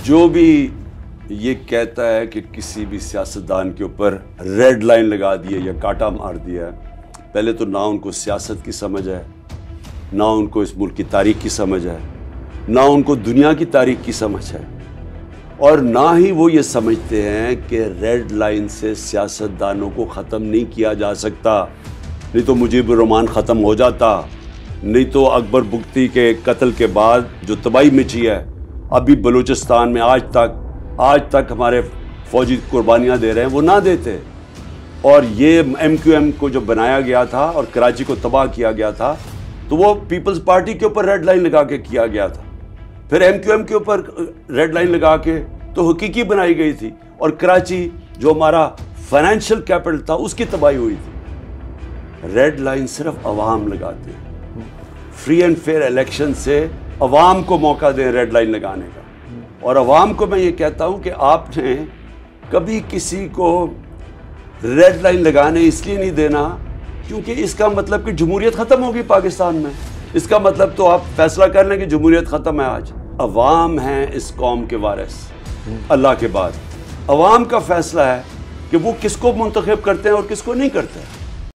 जो भी ये कहता है कि किसी भी सियासतदान के ऊपर रेड लाइन लगा दी है या कांटा मार दिया है, पहले तो ना उनको सियासत की समझ है, ना उनको इस मुल्क की तारीख की समझ है, ना उनको दुनिया की तारीख की समझ है, और ना ही वो ये समझते हैं कि रेड लाइन से सियासतदानों को ख़त्म नहीं किया जा सकता। नहीं तो मुजीबुर रहमान ख़त्म हो जाता, नहीं तो अकबर बुगती के कत्ल के बाद जो तबाही मची है अभी बलूचिस्तान में आज तक हमारे फ़ौजी कुर्बानियाँ दे रहे हैं, वो ना देते। और ये MQM को जो बनाया गया था और कराची को तबाह किया गया था, तो वो पीपल्स पार्टी के ऊपर रेड लाइन लगा के किया गया था। फिर MQM के ऊपर रेड लाइन लगा के तो हकीकी बनाई गई थी, और कराची जो हमारा फाइनेंशियल कैपिटल था उसकी तबाही हुई थी। रेड लाइन सिर्फ अवाम लगाते हैं। फ्री एंड फेयर इलेक्शन से अवाम को मौका दें रेड लाइन लगाने का। और अवाम को मैं ये कहता हूँ कि आपने कभी किसी को रेड लाइन लगाने इसलिए नहीं देना क्योंकि इसका मतलब कि जमहूरियत ख़त्म होगी पाकिस्तान में। इसका मतलब तो आप फैसला कर लें कि जमहूरियत ख़त्म है। आज अवाम हैं इस कौम के वारिस, अल्लाह के बाद। अवाम का फैसला है कि वो किसको मुंतखब करते हैं और किसको नहीं करते हैं।